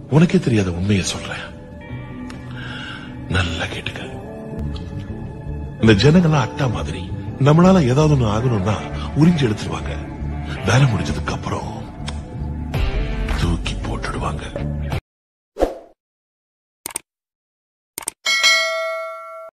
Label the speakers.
Speaker 1: உனக்கே தெரியாத உண்மையை சொல்றேன், நல்லா கேட்டுக்க. இந்த ஜனங்கள்லாம் அட்டா மாதிரி. நம்மளால ஏதாவது ஒண்ணு ஆகணும்னா உறிஞ்சி எடுத்துருவாங்க. வேலை முடிஞ்சதுக்கு அப்புறம் தூக்கி போட்டுடுவாங்க.